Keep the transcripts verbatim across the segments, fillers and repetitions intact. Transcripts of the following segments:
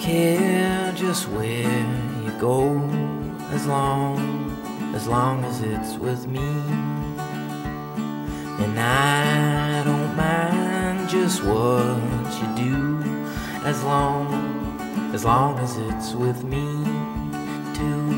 care just where you go, as long, as long as it's with me. And I don't mind just what you do, as long, as long as it's with me too.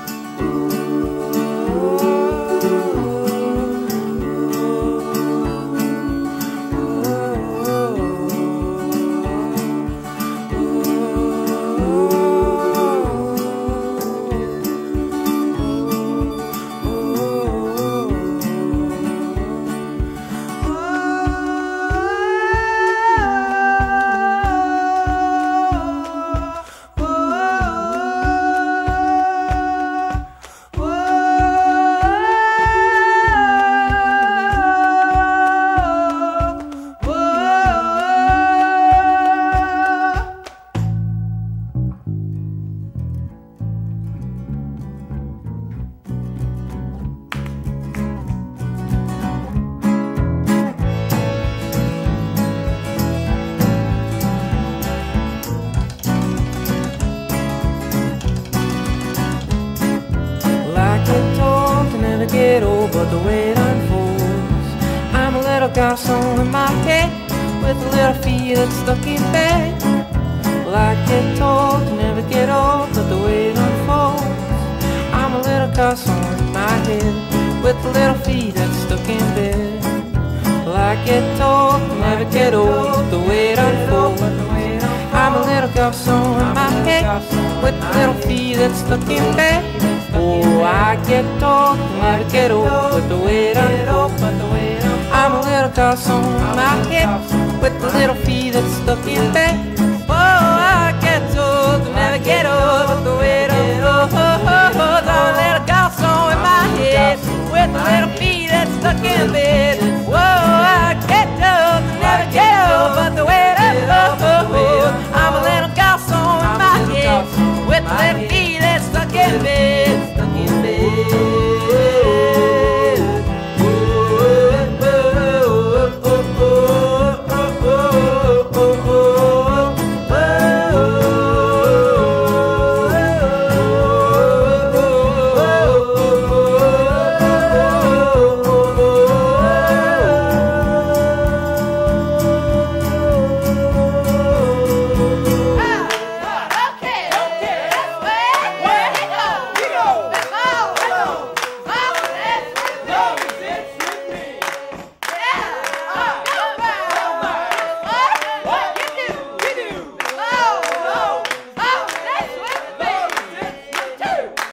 Get old, but the way it unfolds, I'm a little garçon in my head, with a little feet that's stuck in bed. Well, I get told to never get old, but the way it unfolds, I'm a little garçon in my head, with a little feet that's stuck in bed. Well, I get told to never get old, but the way it unfolds, I'm a little garçon in my head, with a little feet that's stuck in bed. Oh, I get told to never get old, but the way it unfolds, I'm a little garçon in my head, with the little feet that's stuck in bed.